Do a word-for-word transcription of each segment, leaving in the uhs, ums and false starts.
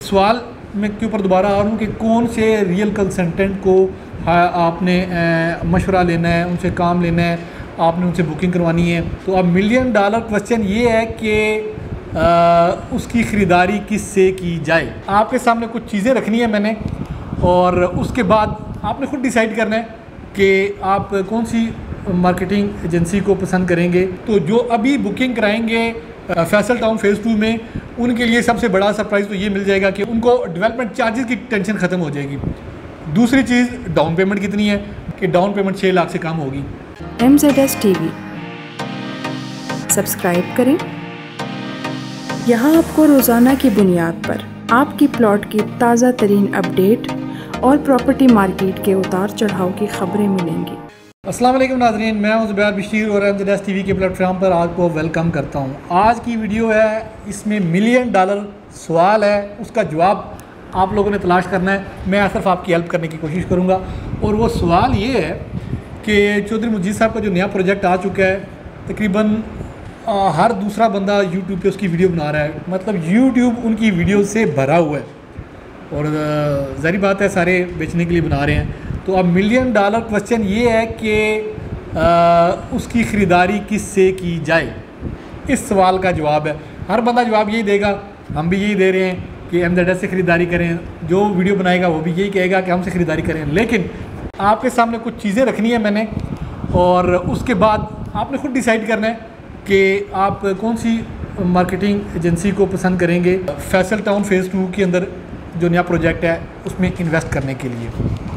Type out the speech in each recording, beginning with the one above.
सवाल मैं के ऊपर दोबारा आ रहा हूँ कि कौन से रियल कंसल्टेंट को आपने मशवरा लेना है, उनसे काम लेना है, आपने उनसे बुकिंग करवानी है। तो अब मिलियन डॉलर क्वेश्चन ये है कि उसकी ख़रीदारी किस से की जाए। आपके सामने कुछ चीज़ें रखनी है मैंने, और उसके बाद आपने खुद डिसाइड करना है कि आप कौन सी मार्केटिंग एजेंसी को पसंद करेंगे। तो जो अभी बुकिंग कराएंगे फैसल टाउन फेज़ टू में, उनके लिए सबसे बड़ा सरप्राइज़ तो ये मिल जाएगा कि उनको डेवलपमेंट चार्जेस की टेंशन ख़त्म हो जाएगी। दूसरी चीज़, डाउन पेमेंट कितनी है कि डाउन पेमेंट छः लाख से कम होगी। M Z S TV subscribe करें। यहाँ आपको रोज़ाना की बुनियाद पर आपकी प्लॉट की ताज़ा तरीन अपडेट और प्रॉपर्टी मार्केट के उतार चढ़ाव की खबरें मिलेंगी। अस्सलाम वालेकुम नाज़रीन, मैं हूं ज़ुबैर बशीर और एम ज़ेड एस टीवी के प्लेटफॉर्म पर आपको वेलकम करता हूं। आज की वीडियो है, इसमें मिलियन डॉलर सवाल है, उसका जवाब आप लोगों ने तलाश करना है। मैं सिर्फ आपकी हेल्प करने की कोशिश करूंगा। और वो सवाल ये है कि चौधरी मुजीद साहब का जो नया प्रोजेक्ट आ चुका है, तकरीबन आ, हर दूसरा बंदा यूट्यूब पे उसकी वीडियो बना रहा है। मतलब यूट्यूब उनकी वीडियो से भरा हुआ है, और ज़ाहिर बात है सारे बेचने के लिए बना रहे हैं। तो अब मिलियन डॉलर क्वेश्चन ये है कि उसकी ख़रीदारी किस से की जाए। इस सवाल का जवाब है, हर बंदा जवाब यही देगा, हम भी यही दे रहे हैं कि एम ज़ेड एस से ख़रीदारी करें। जो वीडियो बनाएगा वो भी यही कहेगा कि हमसे ख़रीदारी करें। लेकिन आपके सामने कुछ चीज़ें रखनी है मैंने, और उसके बाद आपने खुद डिसाइड करना है कि आप कौन सी मार्केटिंग एजेंसी को पसंद करेंगे फैसल टाउन फेज़ टू के अंदर जो नया प्रोजेक्ट है उसमें इन्वेस्ट करने के लिए।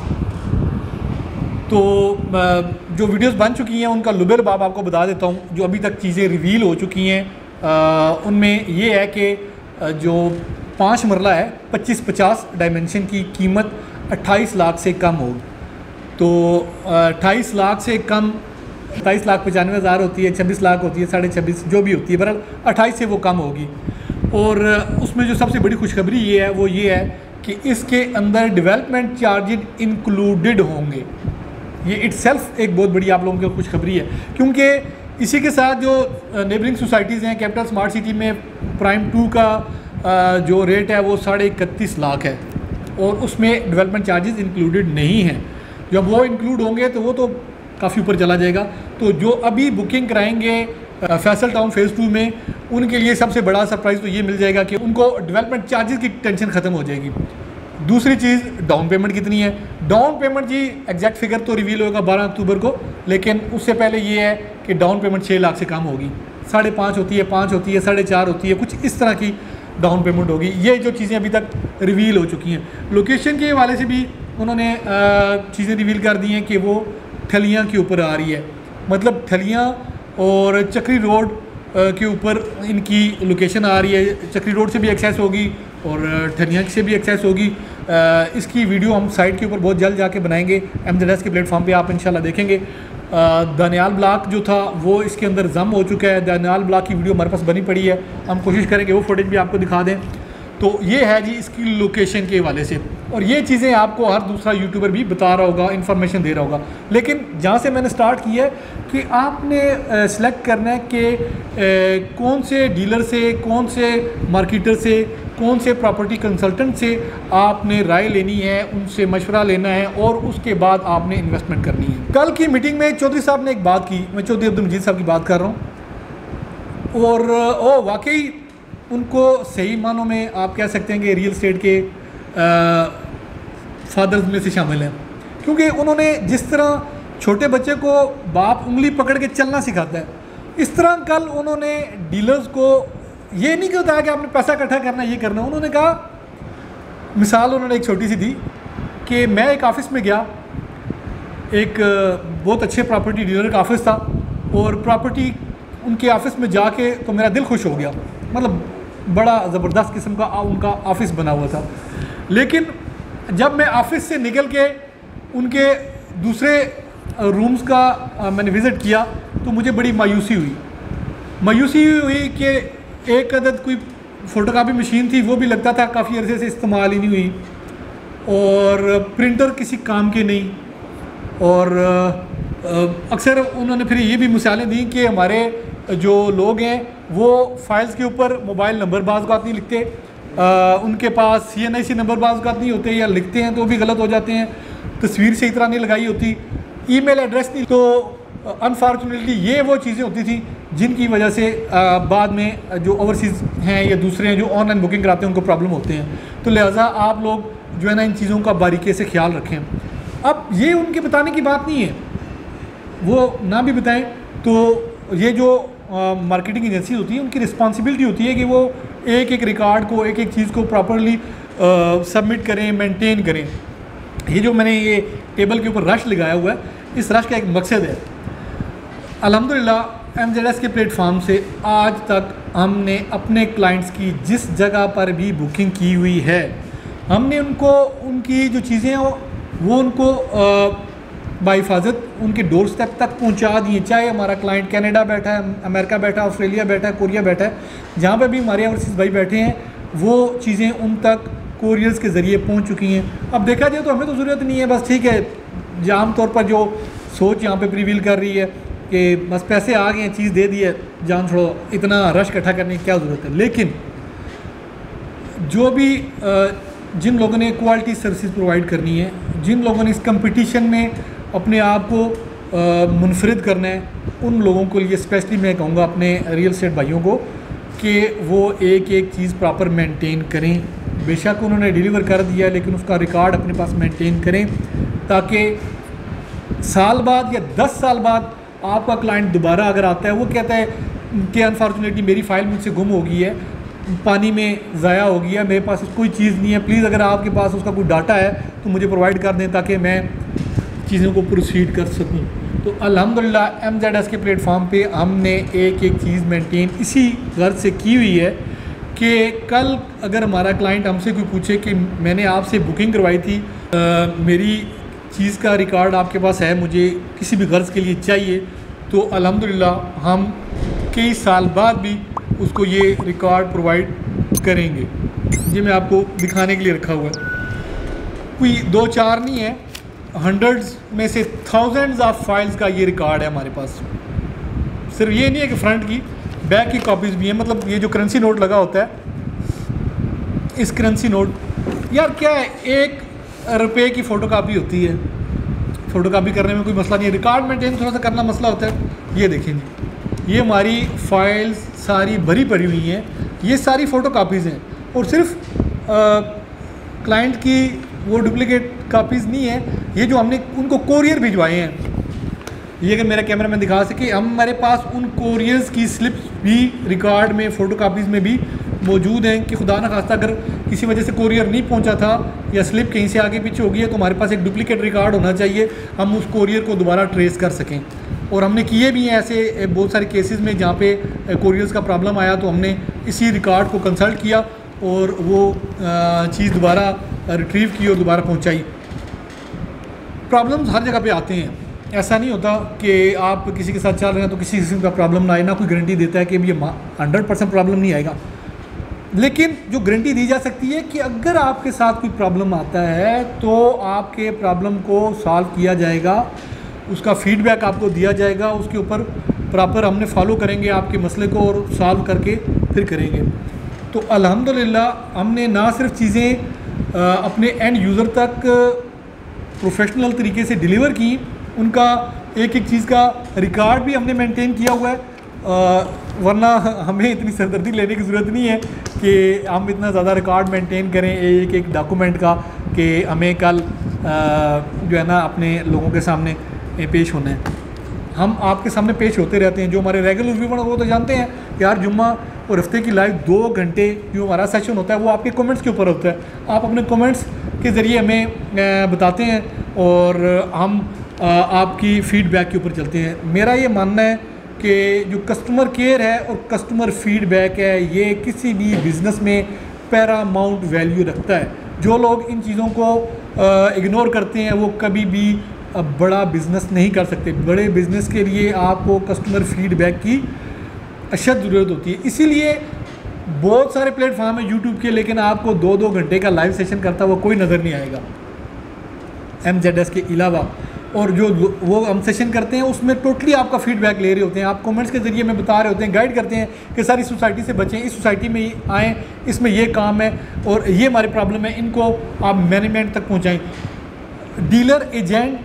तो जो वीडियोस बन चुकी हैं उनका लुबेल बाब आपको बता देता हूँ। जो अभी तक चीज़ें रिवील हो चुकी हैं उनमें ये है कि जो पाँच मरला है पच्चीस पचास डायमेंशन की कीमत अट्ठाईस लाख से कम होगी। तो अट्ठाईस लाख से कम, अट्ठाईस लाख पचानवे हज़ार होती है, छब्बीस लाख होती है, साढ़े छब्बीस जो भी होती है, बहरहाल अट्ठाईस से वो कम होगी। और उसमें जो सबसे बड़ी खुशखबरी ये है वो ये है कि इसके अंदर डेवलपमेंट चार्जेज इंक्लूडेड होंगे। ये इट्सेल्फ एक बहुत बड़ी आप लोगों की खुशखबरी है, क्योंकि इसी के साथ जो नेबरिंग सोसाइटीज़ हैं, कैपिटल स्मार्ट सिटी में प्राइम टू का जो रेट है वो साढ़े इकतीस लाख है, और उसमें डेवलपमेंट चार्जेस इंक्लूडेड नहीं हैं। जब वो इंक्लूड होंगे तो वो तो काफ़ी ऊपर चला जाएगा। तो जो अभी बुकिंग कराएंगे फैसल टाउन फेज़ टू में, उनके लिए सबसे बड़ा सरप्राइज़ तो ये मिल जाएगा कि उनको डेवलपमेंट चार्जेस की टेंशन ख़त्म हो जाएगी। दूसरी चीज़, डाउन पेमेंट कितनी है। डाउन पेमेंट जी एग्जैक्ट फिगर तो रिवील होगा बारह अक्टूबर को, लेकिन उससे पहले ये है कि डाउन पेमेंट छः लाख से कम होगी। साढ़े पाँच होती है, पाँच होती है, साढ़े चार होती है, कुछ इस तरह की डाउन पेमेंट होगी। ये जो चीज़ें अभी तक रिवील हो चुकी हैं। लोकेशन के हवाले से भी उन्होंने चीज़ें रिवील कर दी हैं कि वो ठलियाँ के ऊपर आ रही है। मतलब ठलियाँ और चक्री रोड के ऊपर इनकी लोकेशन आ रही है। चक्री रोड से भी एक्सेस होगी और ठलियाँ से भी एक्सेस होगी। इसकी वीडियो हम साइट के ऊपर बहुत जल्द जाके बनाएंगे, एम ज़ेड एस के प्लेटफॉर्म पे आप इंशाल्लाह देखेंगे। दानियाल ब्लॉक जो था वो इसके अंदर जम हो चुका है। दानियाल ब्लॉक की वीडियो हमारे पास बनी पड़ी है, हम कोशिश करेंगे वो फुटेज भी आपको दिखा दें। तो ये है जी इसकी लोकेशन के हवाले से, और ये चीज़ें आपको हर दूसरा यूट्यूबर भी बता रहा होगा, इन्फॉर्मेशन दे रहा होगा। लेकिन जहाँ से मैंने स्टार्ट किया है कि आपने सेलेक्ट करना है कि कौन से डीलर से, कौन से मार्केटर से, कौन से प्रॉपर्टी कंसल्टेंट से आपने राय लेनी है, उनसे मशवरा लेना है, और उसके बाद आपने इन्वेस्टमेंट करनी है। कल की मीटिंग में चौधरी साहब ने एक बात की, मैं चौधरी अब्दुल मजीद साहब की बात कर रहा हूँ, और ओ वाकई उनको सही मानों में आप कह सकते हैं कि रियल एस्टेट के फादर्स में से शामिल हैं। क्योंकि उन्होंने जिस तरह छोटे बच्चे को बाप उंगली पकड़ के चलना सिखाता है, इस तरह कल उन्होंने डीलर्स को ये नहीं बताया कि आपने पैसा इकट्ठा करना है, ये करना। उन्होंने कहा, मिसाल उन्होंने एक छोटी सी दी कि मैं एक ऑफ़िस में गया, एक बहुत अच्छे प्रॉपर्टी डीलर का ऑफ़िस था, और प्रॉपर्टी उनके ऑफ़िस में जाके तो मेरा दिल खुश हो गया। मतलब बड़ा ज़बरदस्त किस्म का उनका ऑफ़िस बना हुआ था। लेकिन जब मैं ऑफ़िस से निकल के उनके दूसरे रूम्स का मैंने विज़िट किया तो मुझे बड़ी मायूसी हुई। मायूसी हुई कि एक अदद कोई फ़ोटोकॉपी मशीन थी, वो भी लगता था काफ़ी अरसे से इस्तेमाल ही नहीं हुई, और प्रिंटर किसी काम के नहीं। और अक्सर उन्होंने फिर ये भी मिसालें दी कि हमारे जो लोग हैं वो फाइल्स के ऊपर मोबाइल नंबर बाज़ बात नहीं लिखते, आ, उनके पास सी एन आई सी नंबर बाज़ का नहीं होते, या लिखते हैं तो भी गलत हो जाते हैं, तस्वीर सही तरह नहीं लगाई होती, ईमेल एड्रेस नहीं। तो अनफॉर्चुनेटली ये वो चीज़ें होती थी जिनकी वजह से आ, बाद में जो ओवरसीज़ हैं या दूसरे हैं जो ऑनलाइन बुकिंग कराते हैं उनको प्रॉब्लम होते हैं। तो लिहाजा आप लोग जो है ना इन चीज़ों का बारीकी से ख्याल रखें। अब ये उनके बताने की बात नहीं है, वो ना भी बताएं तो ये जो मार्केटिंग एजेंसी होती है उनकी रिस्पॉन्सिबिलिटी होती है कि वो एक एक रिकॉर्ड को, एक एक चीज़ को प्रॉपरली सबमिट करें, मेंटेन करें। ये जो मैंने ये टेबल के ऊपर रश लगाया हुआ है, इस रश का एक मकसद है। अल्हम्दुलिल्लाह एम जेड एस के प्लेटफॉर्म से आज तक हमने अपने क्लाइंट्स की जिस जगह पर भी बुकिंग की हुई है, हमने उनको उनकी जो चीज़ें हैं वो उनको बाहिफाजत उनके डोर स्टेप तक पहुंचा दिए। चाहे हमारा क्लाइंट कनाडा बैठा है, अमेरिका बैठा है, ऑस्ट्रेलिया बैठा है, कोरिया बैठा है, जहाँ पे भी हमारे ओवरसीज़ भाई बैठे हैं वो चीज़ें उन तक कोरियर्स के ज़रिए पहुंच चुकी हैं। अब देखा जाए तो हमें तो ज़रूरत नहीं है, बस ठीक है जो आम तौर पर जो सोच यहाँ पे प्रीवील कर रही है कि बस पैसे आ गए हैं, चीज़ दे दी है, जान छोड़ो, इतना रश इकट्ठा करने की क्या ज़रूरत है। लेकिन जो भी जिन लोगों ने क्वालिटी सर्विसेज प्रोवाइड करनी है, जिन लोगों ने इस कंपटीशन में अपने आप को मुनफरिद करना है, उन लोगों के लिए स्पेशली मैं कहूँगा अपने रियल एस्टेट भाइयों को कि वो एक एक चीज़ प्रॉपर मेंटेन करें। बेशक उन्होंने डिलीवर कर दिया लेकिन उसका रिकॉर्ड अपने पास मेंटेन करें, ताकि साल बाद या दस साल बाद आपका क्लाइंट दोबारा अगर आता है वो कहता है कि अनफॉर्चुनेटली मेरी फ़ाइल मुझसे गुम हो गई है, पानी में ज़ाया हो गया, मेरे पास कोई चीज़ नहीं है, प्लीज़ अगर आपके पास उसका कोई डाटा है तो मुझे प्रोवाइड कर दें ताकि मैं चीज़ों को प्रोसीड कर सकूं। तो अल्हम्दुलिल्लाह एम जेड एस के प्लेटफॉर्म पे हमने एक एक चीज़ मेंटेन इसी गर्ज से की हुई है कि कल अगर हमारा क्लाइंट हमसे कोई पूछे कि मैंने आपसे बुकिंग करवाई थी, आ, मेरी चीज़ का रिकॉर्ड आपके पास है, मुझे किसी भी गर्ज के लिए चाहिए, तो अल्हम्दुलिल्लाह हम कई साल बाद भी उसको ये रिकॉर्ड प्रोवाइड करेंगे। ये मैं आपको दिखाने के लिए रखा हुआ है, कोई दो चार नहीं है, हंड्रेड्स में से थाउजेंड्स ऑफ फाइल्स का ये रिकॉर्ड है हमारे पास। सिर्फ ये नहीं है कि फ्रंट की, बैक की कॉपीज़ भी हैं। मतलब ये जो करेंसी नोट लगा होता है, इस करेंसी नोट यार क्या है, एक रुपये की फ़ोटो कापी होती है, फ़ोटो कापी करने में कोई मसला नहीं है, रिकॉर्ड मेंटेन थोड़ा सा करना मसला होता है। ये देखें जी, ये हमारी फाइल्स सारी भरी पड़ी हुई हैं, ये सारी फ़ोटो कापीज़ हैं और सिर्फ क्लाइंट की वो डुप्लिकेट कापीज़ नहीं है, ये जो हमने उनको कोरियर भिजवाए हैं। ये अगर मेरा कैमरा मैन दिखा सके, हम हमारे पास उन कोरियर्स की स्लिप्स भी रिकॉर्ड में, फ़ोटो कापीज़ में भी मौजूद हैं कि खुदा न खास्ता अगर किसी वजह से कोरियर नहीं पहुंचा था या स्लिप कहीं से आगे पीछे हो गई है तो हमारे पास एक डुप्लिकेट रिकॉर्ड होना चाहिए, हम उस कोरियर को दोबारा ट्रेस कर सकें। और हमने किए भी हैं ऐसे बहुत सारे केसेस में जहाँ पे कोरियर्स का प्रॉब्लम आया तो हमने इसी रिकॉर्ड को कंसल्ट किया और वो चीज़ दोबारा रिट्रीव की और दोबारा पहुँचाई। प्रॉब्लम्स हर जगह पे आते हैं, ऐसा नहीं होता कि आप किसी के साथ चल रहे हैं तो किसी किस्म का प्रॉब्लम ना आए, ना कोई गारंटी देता है कि ये हंड्रेड परसेंट प्रॉब्लम नहीं आएगा। लेकिन जो गारंटी दी जा सकती है कि अगर आपके साथ कोई प्रॉब्लम आता है तो आपके प्रॉब्लम को सॉल्व किया जाएगा, उसका फीडबैक आपको दिया जाएगा, उसके ऊपर प्रॉपर हमने फॉलो करेंगे आपके मसले को और सॉल्व करके फिर करेंगे। तो अल्हम्दुलिल्लाह हमने ना सिर्फ चीज़ें अपने एंड यूज़र तक प्रोफेशनल तरीके से डिलीवर की, उनका एक एक चीज़ का रिकॉर्ड भी हमने मेंटेन किया हुआ है। आ, वरना हमें इतनी सरदर्दी लेने की ज़रूरत नहीं है कि हम इतना ज़्यादा रिकॉर्ड मेंटेन करें एक एक डॉक्यूमेंट का कि हमें कल आ, जो है ना अपने लोगों के सामने पेश होना है। हम आपके सामने पेश होते रहते हैं। जो हमारे रेगुलर व्यूअर वो तो जानते हैं कि यार जुम्मा और हफ्ते की लाइव दो घंटे जो हमारा सेशन होता है वो आपके कमेंट्स के ऊपर होता है। आप अपने कमेंट्स के ज़रिए हमें बताते हैं और हम आपकी फ़ीडबैक के ऊपर चलते हैं। मेरा ये मानना है कि जो कस्टमर केयर है और कस्टमर फीडबैक है ये किसी भी बिज़नेस में पैरामाउंट वैल्यू रखता है। जो लोग इन चीज़ों को इग्नोर करते हैं वो कभी भी बड़ा बिज़नेस नहीं कर सकते। बड़े बिज़नेस के लिए आपको कस्टमर फीडबैक की अशद ज़रूरत होती है। इसीलिए बहुत सारे प्लेटफॉर्म है यूट्यूब के, लेकिन आपको दो दो घंटे का लाइव सेशन करता हुआ कोई नज़र नहीं आएगा। एम जेड एस के अलावा और जो वो हम सेशन करते हैं उसमें टोटली आपका फीडबैक ले रहे होते हैं, आप कमेंट्स के ज़रिए में बता रहे होते हैं, गाइड करते हैं कि सारी सोसाइटी से बचें, इस सोसाइटी में आएँ, इसमें ये काम है और ये हमारी प्रॉब्लम है, इनको आप मैनेजमेंट तक पहुँचाएँ। डीलर एजेंट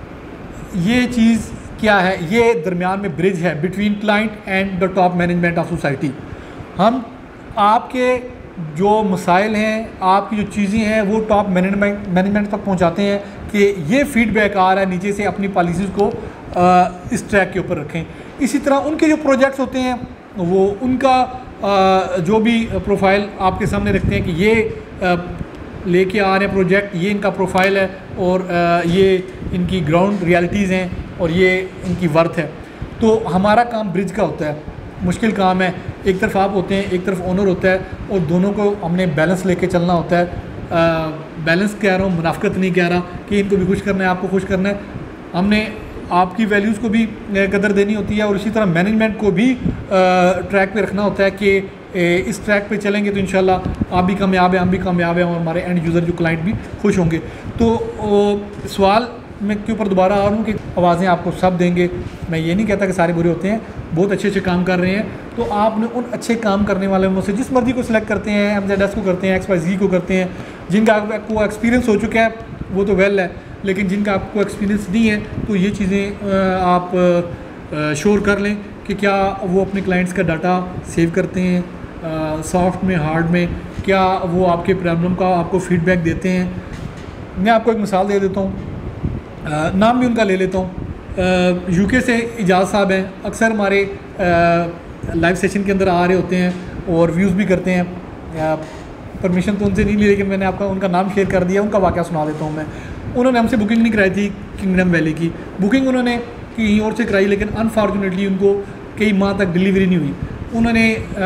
ये चीज़ क्या है, ये दरमियान में ब्रिज है between client and the top management of society. हम आपके जो मसाइल हैं, आपकी जो चीज़ें हैं वो टॉप मैनेजमेंट मैनेजमेंट तक पहुंचाते हैं कि ये फीडबैक आ रहा है नीचे से, अपनी पॉलिसीज़ को आ, इस ट्रैक के ऊपर रखें। इसी तरह उनके जो प्रोजेक्ट्स होते हैं वो उनका आ, जो भी प्रोफाइल आपके सामने रखते हैं कि ये लेके आ रहे हैं प्रोजेक्ट, ये इनका प्रोफाइल है और आ, ये इनकी ग्राउंड रियलिटीज़ हैं और ये इनकी वर्थ है। तो हमारा काम ब्रिज का होता है, मुश्किल काम है। एक तरफ आप होते हैं, एक तरफ ओनर होता है और दोनों को हमने बैलेंस लेके चलना होता है। बैलेंस कह रहा हूँ, मुनाफिकत नहीं कह रहा कि इनको भी खुश करना है, आपको खुश करना है। हमने आपकी वैल्यूज़ को भी कदर देनी होती है और इसी तरह मैनेजमेंट को भी ट्रैक पे रखना होता है कि इस ट्रैक पे चलेंगे तो इंशाल्लाह आप भी कामयाब हैं, हम भी कामयाब हैं और हमारे एंड यूज़र जो क्लाइंट भी खुश होंगे। तो सवाल मैं के ऊपर दोबारा आ रहा हूँ कि आवाज़ें आपको सब देंगे, मैं ये नहीं कहता कि सारे बुरे होते हैं, बहुत अच्छे अच्छे काम कर रहे हैं। तो आपने उन अच्छे काम करने वाले में से जिस मर्जी को सिलेक्ट करते हैं, एम जेड एस को करते हैं, एक्स वाई जी को करते हैं, जिनका आपको एक्सपीरियंस हो चुका है वो तो वेल है, लेकिन जिनका आपको एक्सपीरियंस नहीं है तो ये चीज़ें आप श्योर कर लें कि क्या वो अपने क्लाइंट्स का डाटा सेव करते हैं, सॉफ्ट में, हार्ड में, क्या वो आपके प्रॉब्लम का आपको फीडबैक देते हैं। मैं आपको एक मिसाल दे देता हूँ, नाम भी उनका ले लेता हूँ। यूके से इजाज़ साहब हैं, अक्सर हमारे लाइव सेशन के अंदर आ रहे होते हैं और व्यूज़ भी करते हैं। परमिशन तो उनसे नहीं ली, लेकिन मैंने आपका उनका नाम शेयर कर दिया, उनका वाक़या सुना देता हूँ मैं। उन्होंने हमसे बुकिंग नहीं कराई थी किंगडम वैली की, बुकिंग उन्होंने कहीं और से कराई, लेकिन अनफॉर्चुनेटली उनको कई माह तक डिलीवरी नहीं हुई। उन्होंने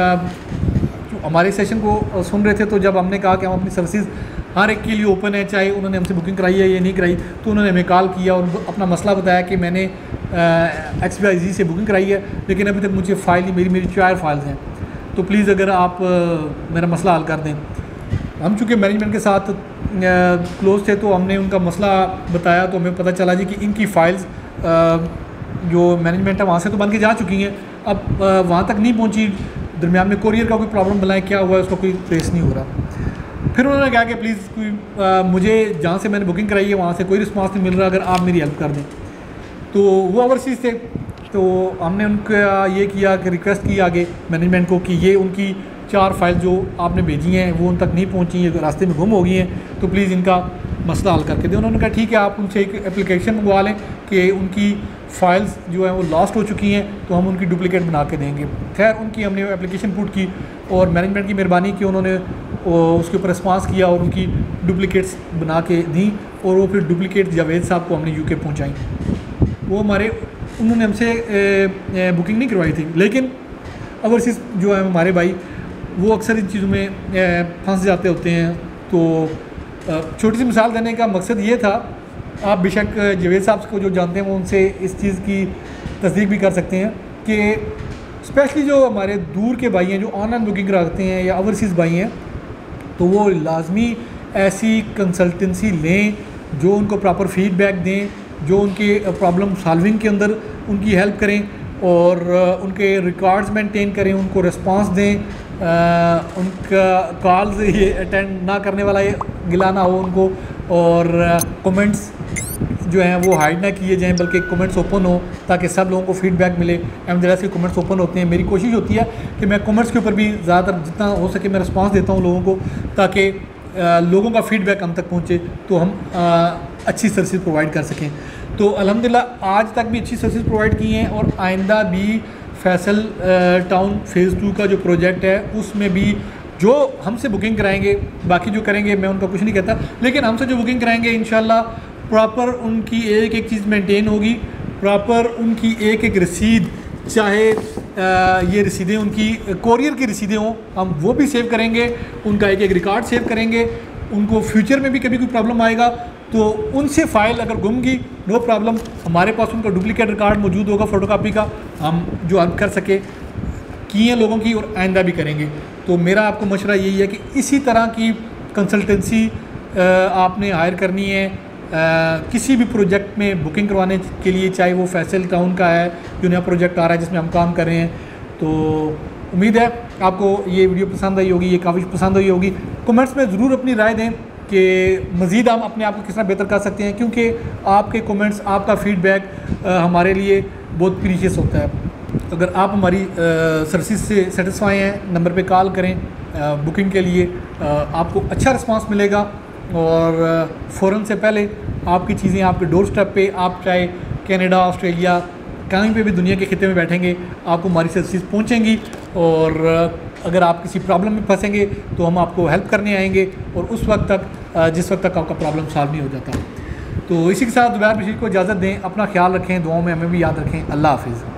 हमारे सेशन को सुन रहे थे, तो जब हमने कहा कि हम अपनी सर्विसेज हर एक के लिए ओपन है, चाहे उन्होंने हमसे बुकिंग कराई है या नहीं कराई, तो उन्होंने हमें कॉल किया और अपना मसला बताया कि मैंने एक्स वाई जी से बुकिंग कराई है, लेकिन अभी तक मुझे फ़ाइल ही मेरी मेरी चार फाइल्स हैं, तो प्लीज़ अगर आप आ, मेरा मसला हल कर दें। हम चूँकि मैनेजमेंट के साथ क्लोज थे तो हमने उनका मसला बताया, तो हमें पता चला जी कि इनकी फ़ाइल्स जो मैनेजमेंट है वहाँ से तो बन के जा चुकी हैं, अब वहाँ तक नहीं पहुँची, दरमियान में कोरियर का कोई प्रॉब्लम बनाए, क्या हुआ है उसका कोई ट्रेस नहीं हो रहा। फिर उन्होंने कहा कि प्लीज़ कोई आ, मुझे जहाँ से मैंने बुकिंग कराई है वहाँ से कोई रिस्पांस नहीं मिल रहा, अगर आप मेरी हेल्प कर दें। तो वो ओवरसीज़ थे, तो हमने उनका ये किया कि रिक्वेस्ट की आगे मैनेजमेंट को कि ये उनकी चार फाइल जो आपने भेजी हैं वो उन तक नहीं पहुँची, ये रास्ते में गुम हो गई हैं, तो प्लीज़ इनका मसला हल करके दें। उन्होंने कहा ठीक है, आप उनसे एक एप्लीकेशन मंगवा लें कि उनकी फ़ाइल्स जो हैं वो लॉस्ट हो चुकी हैं, तो हम उनकी डुप्लिकेट बना के देंगे। खैर उनकी हमने एप्लीकेशन पुट की और मैनेजमेंट की मेहरबानी की, उन्होंने उसके ऊपर रिस्पांस किया और उनकी डुप्लिकेट्स बना के दी और वो फिर डुप्लिकेट जावेद साहब को हमने यूके पहुंचाई। वो हमारे उन्होंने हमसे बुकिंग नहीं करवाई थी, लेकिन ओवरसीज़ जो है हमारे भाई वो अक्सर इन चीज़ों में फंस जाते होते हैं। तो छोटी सी मिसाल देने का मकसद ये था, आप बेशक जावेद साहब को जो जानते हैं वो उनसे इस चीज़ की तस्दीक भी कर सकते हैं कि स्पेशली जो हमारे दूर के भाई हैं जो ऑनलाइन बुकिंग रखते हैं या ओवरसीज़ भाई हैं, तो वो लाजमी ऐसी कंसल्टेंसी लें जो उनको प्रॉपर फीडबैक दें, जो उनके प्रॉब्लम सॉल्विंग के अंदर उनकी हेल्प करें और उनके रिकॉर्ड्स मेंटेन करें, उनको रिस्पांस दें, आ, उनका कॉल्स ये अटेंड ना करने वाला ये गिला ना हो उनको, और कमेंट्स जो हैं वो हाइड ना किए जाएं, बल्कि कमेंट्स ओपन हो ताकि सब लोगों को फीडबैक मिले। एम जेड एस के कमेंट्स ओपन होते हैं, मेरी कोशिश होती है कि मैं कमेंट्स के ऊपर भी ज़्यादातर जितना हो सके मैं रिस्पांस देता हूँ लोगों को, ताकि लोगों का फीडबैक हम तक पहुँचे तो हम आ, अच्छी सर्विस प्रोवाइड कर सकें। तो अल्हम्दुलिल्लाह आज तक भी अच्छी सर्विस प्रोवाइड की हैं और आइंदा भी फैसल टाउन फ़ेज़ टू का जो प्रोजेक्ट है उसमें भी जो हमसे बुकिंग कराएंगे, बाकी जो करेंगे मैं उनका कुछ नहीं कहता, लेकिन हमसे जो बुकिंग कराएंगे इंशाल्लाह प्रॉपर उनकी एक एक चीज़ मेंटेन होगी, प्रॉपर उनकी एक एक रसीद, चाहे आ, ये रसीदें उनकी कोरियर की रसीदें हों, हम वो भी सेव करेंगे, उनका एक एक रिकॉर्ड सेव करेंगे। उनको फ्यूचर में भी कभी कोई प्रॉब्लम आएगा तो उनसे फ़ाइल अगर गुम गई, नो प्रॉब्लम, हमारे पास उनका डुप्लीकेट रिकॉर्ड मौजूद होगा फ़ोटोकॉपी का, हम जो हेल्प कर सके की हैं लोगों की और आइंदा भी करेंगे। तो मेरा आपको मशवरा यही है कि इसी तरह की कंसल्टेंसी आपने हायर करनी है किसी भी प्रोजेक्ट में बुकिंग करवाने के लिए, चाहे वो फैसल टाउन का है जो नया प्रोजेक्ट आ रहा है जिसमें हम काम कर रहे हैं। तो उम्मीद है आपको ये वीडियो पसंद आई होगी, ये काफ़ी पसंद आई होगी। कमेंट्स में ज़रूर अपनी राय दें कि मज़ीद हम अपने आप को किस तरह बेहतर कर सकते हैं, क्योंकि आपके कमेंट्स, आपका फीडबैक हमारे लिए बहुत प्रीशियस होता है। अगर आप हमारी सर्विस से सेटिस्फाई हैं, नंबर पे कॉल करें आ, बुकिंग के लिए, आ, आपको अच्छा रिस्पांस मिलेगा और फ़ौरन से पहले आपकी चीज़ें आपके डोर स्टेप पे, आप चाहे कनाडा, ऑस्ट्रेलिया, कहीं पे भी दुनिया के खिते में बैठेंगे, आपको हमारी सर्विस पहुंचेंगी। और अगर आप किसी प्रॉब्लम में फंसेंगे तो हम आपको हेल्प करने आएंगे, और उस वक्त तक, जिस वक्त तक आपका प्रॉब्लम सॉल्व नहीं हो जाता। तो इसी के साथ दोबारा बशीर को इजाज़त दें। अपना ख्याल रखें, दुआओं में हमें भी याद रखें। अल्लाह हाफिज़।